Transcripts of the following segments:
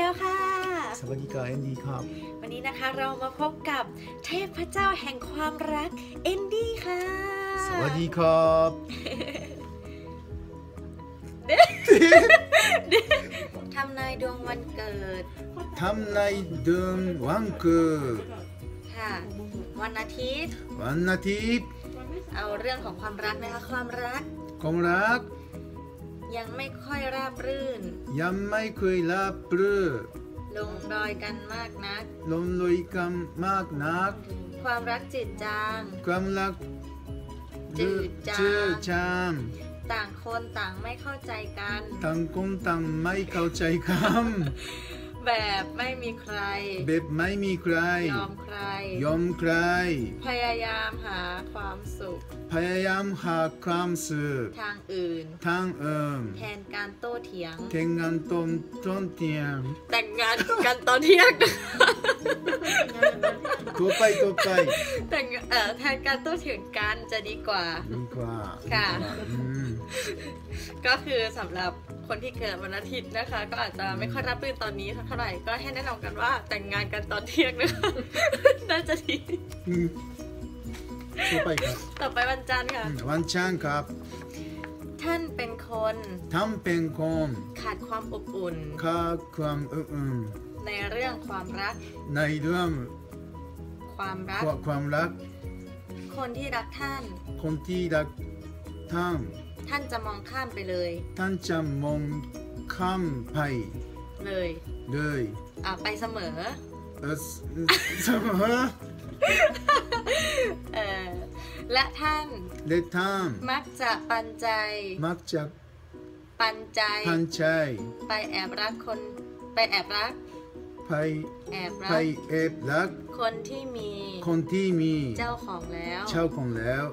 ลค่ะสวัสดีค่ะเอนดี้ครับวันนี้นะคะเรามาพบกับเทพเจ้าแห่งความรักเอนดี้ค่ะสวัสดีครับทำนายดวงวันเกิดทำนายดวงวันเกิดค่ะวันอาทิตย์เอาเรื่องของความรักนะคะความรักยังไม่ค่อยราบรื่นลงรอยกันมากนักความรักจืดจางต่างคนต่างไม่เข้าใจกันแบบไม่มีใครยอมใครพยายามหาความสุขทางอื่นแทนการโต้เถียงแต่งงานกันตอนเที่ยงตัวไปแต่แทนการโต้เถียงกันจะดีกว่าค่ะก็คือสำหรับคนที่เกิดวันอาทิตย์นะคะก็อาจจะไม่ค่อยรับรื่นตอนนี้เท่าไหร่ก็ให้แนะนำกันว่าแต่งงานกันตอนเที่ยงนะคะน่าจะดีต่อไปวันจันทร์ค่ะวันจันทร์ครับท่านเป็นคนขาดความอบอุ่นในเรื่องความรักคนที่รักท่านท่านจะมองข้ามไปเลยไปเสมอและท่านมักจะปันใจไปแอบรักคนที่มีเจ้าของแล้ว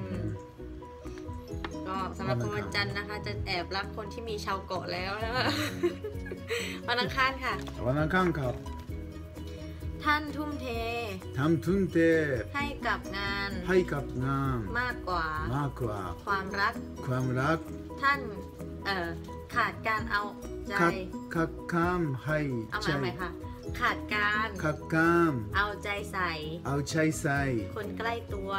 ก็สำหรับวันจันทร์นะคะจะแอบรักคนที่มีชาวเกาะแล้วนะคะวันอังคารค่ะครับท่านทุ่มเทให้กับงานมากกว่าความรักท่านขาดการเอาใจเอาใหม่ค่ะขาดการเอาใจใส่คนใกล้ตัว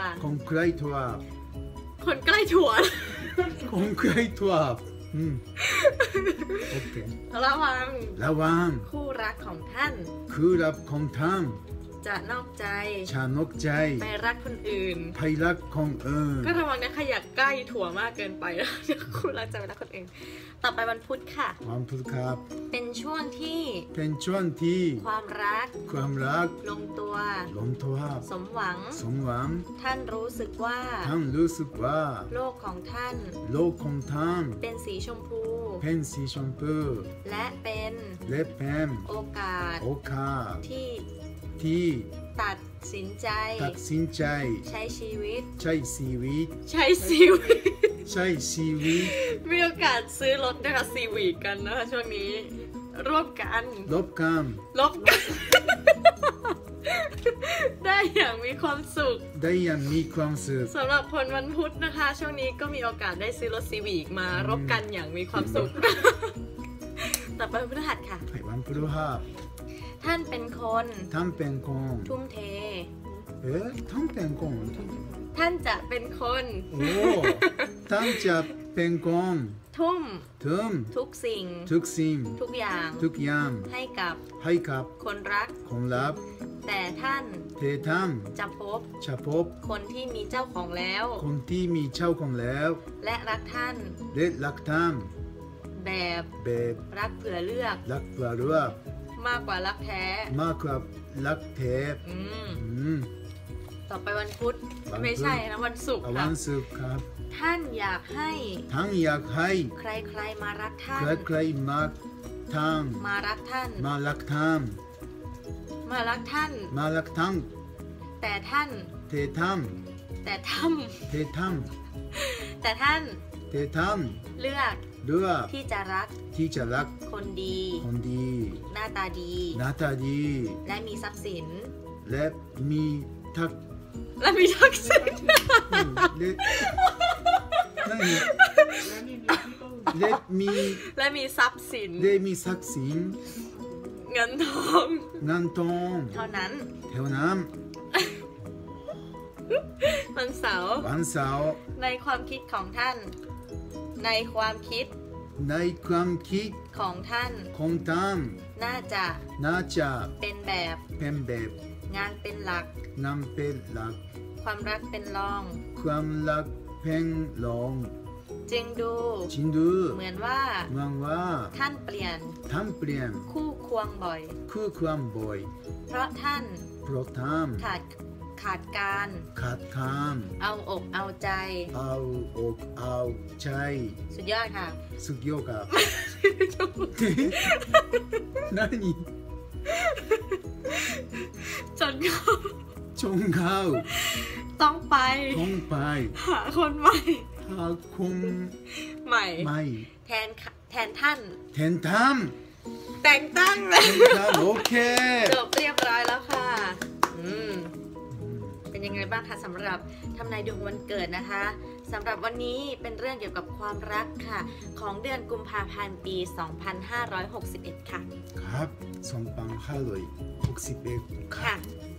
โอเคระวังคู่รักของท่านจะนอกใจไปรักคนอื่นก็ระวังนะคะอย่าใกล้ถั่วมากเกินไปแล้วคู่รักจะไปรักคนอื่นต่อไปวันพุธค่ะครับเป็นช่วงที่ความรักลงตัวสมหวังท่านรู้สึกว่าโลกของท่านเป็นสีชมพูและเป็นโอกาสที่ตัดสินใจใช้ชีวิตมีโอกาสซื้อรถนะคะซีวีกันนะคะช่วงนี้ร่วมกันลบกันได้อย่างมีความสุขสำหรับคนวันพุธนะคะช่วงนี้ก็มีโอกาสได้ซื้อรถซีวีมารบกันอย่างมีความสุขต่อไปวันพฤหัสค่ะท่านเป็นคนทุ่มเทท่านจะเป็นคนทุ่มทุกสิ่งทุกอย่างให้กับคนรักแต่ท่านจะพบคนที่มีเจ้าของแล้วและรักท่านแบบรักเผื่อเลือกมากกว่ารักแท้ต่อไปวันพุธไม่ใช่นะวันศุกร์ครับท่านอยากให้ใครๆมารักท่านแต่ท่านเลือกที่จะรักคนดีหน้าตาดีและมีทรัพย์สินและมีทักษิณและมีทรัพย์สินเงินทองเงินทองเท่านั้นเท่านั้นวันเสาร์วันเสาร์ในความคิดของท่าน ในความคิดในความคิดของท่านของท่านน่าจะน่าจะเป็นแบบเป็นแบบงานเป็นหลักนำเป็นหลักความรักเป็นรองความรักเป็นรองจึงดูจริงดูเหมือนว่าเมืองว่าท่านเปลี่ยนท่านเปลี่ยนคู่ควงบ่อยคือความบ่อยเพราะท่านเพราะท่านขาดการขาดการเอาอกเอาใจเอาอกเอาใจสุดยอดค่ะสุดยอดครับ何จนเขาจงเขาต้องไปต้องไปหาคนใหม่หาคนใหม่ใหม่แทนท่านแทนท่านแต่งตั้งแทนท่านโอเคจบเรียบร้อยแล้วค่ะเป็นยังไงบ้างคะสำหรับทำนายดวงวันเกิดนะคะสำหรับวันนี้เป็นเรื่องเกี่ยวกับความรักค่ะของเดือนกุมภาพันธ์ปี 2561 ค่ะครับ2561 ค่ะ